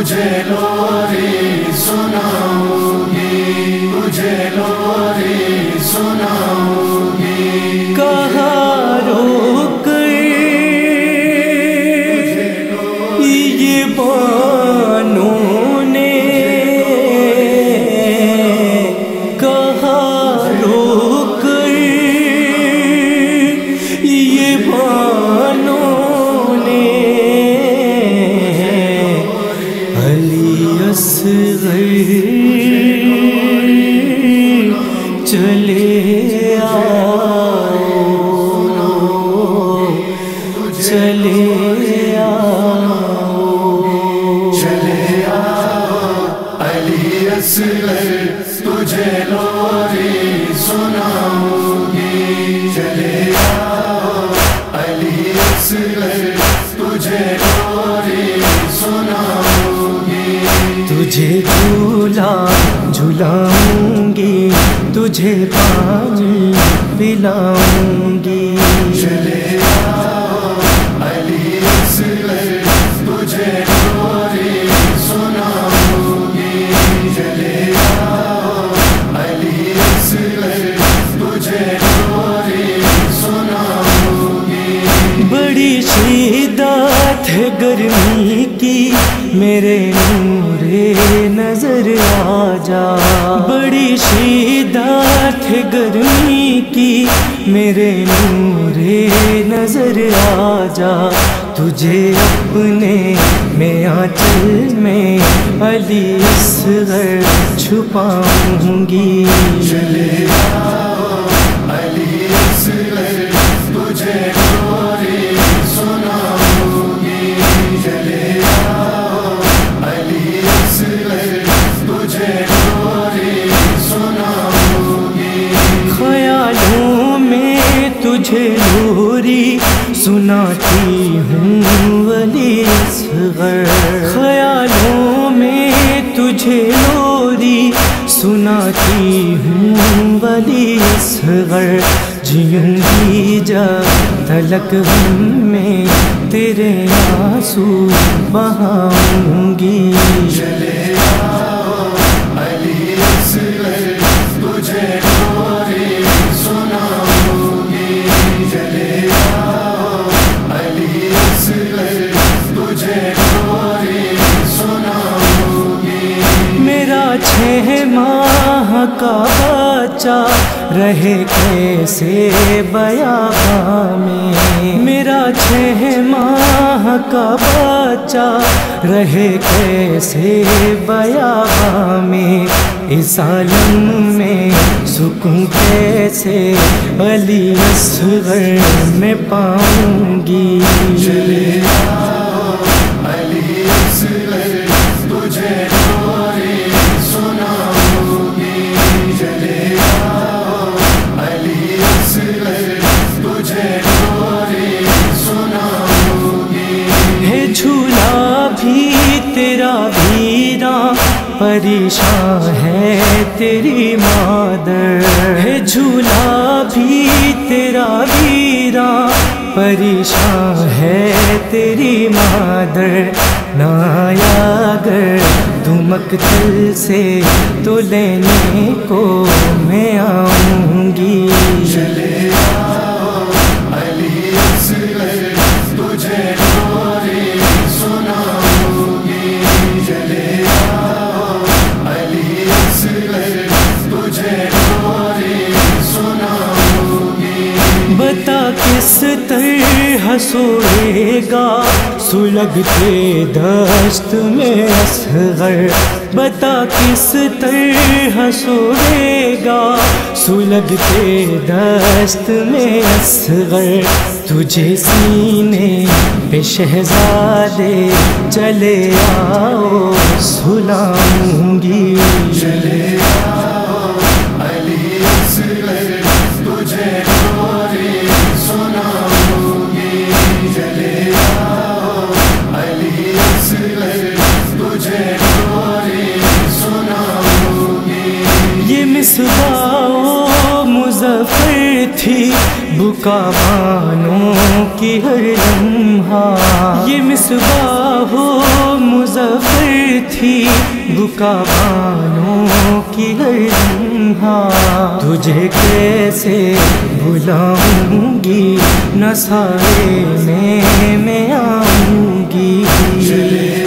تجھے لوری سناؤں گی، تجھے لوری سناؤں گی، کہاں روک یہ بانوں نے، کہاں روک یہ بانوں نے، علی اصغر چلے آؤ، چلے آؤ، چلے آؤ علی اصغر تجھے لوری سناؤں گی، چلے آؤ علی اصغر تجھے لوری سناؤں گی، تجھے جھولا جھلاؤں گی، تجھے پانی پلاؤں گی، چلے آؤ علی اصغر تجھے لوری سناؤں گی، چلے آؤ علی اصغر تجھے لوری سناؤں گی، بڑی شدت ہے گرمی کی میرے نور نظر آ جا، بڑی شدت ہے گرمی کی میرے نور نظر آ جا، تجھے اپنے میں آنچل میں علی اصغر چھپاؤں گی، چلے آؤ علی اصغر تجھے لوری سناؤں گی، چلے آؤ علی اصغر تجھے لوری سناؤں گی، خیالوں میں تجھے لوری سناتی ہوں علی اصغر، خیالوں میں تجھے لوری سناتی ہوں علی اصغر، جیوں گی جب تلک غم میں تیرے آنسو بہاؤں گی، چلے آؤ علی اصغر تجھے لوری سناؤں گی، چلے آؤ علی اصغر تجھے لوری سناؤں گی، میرا 6 ماہ کا بچہ رہے کیسے بیاباں میں، میرا 6 ماہ کا بچہ رہے کیسے بیاباں میں، اس عالم میں سکون کیسے علی اصغر میں پاؤں گی، چلے آؤ علی اصغر تجھے لوری سناؤں گی، چلے آؤ علی اصغر تجھے لوری سناؤں گی، ہے جھولا بھی تیرا ویراں پریشان ہے تیری مادر، ہے جھولا بھی تیرا ویراں پریشان ہے تیری مادر، نہ آیا اگر تو مقتل سے تو لینے کو میں آؤں گی، چلے آؤ علی اصغر تجھے لوری سناؤں گی، چلے آؤ علی اصغر تجھے لوری سناؤں گی، بتا کس طرح سوئے گا سلگتے دشت میں اصغر، بتا کس طرح سوئے گا سلگتے دشت میں اصغر، تجھے سینے پہ شہزادے چلے آؤ سلاؤں گی، چلے آؤ علی اصغر تجھے لوری سناؤں گی، چلے آؤ علی اصغر تجھے لوری سناؤں گی، یہ مصباح و مظفر تھی بکا بانوں کی ہر لمحہ، یہ مصباح و مظفر تھی بکا بانوں کی ہر لمحہ، تجھے کیسے بھلاؤں گی نہ سائے میں آؤں گی۔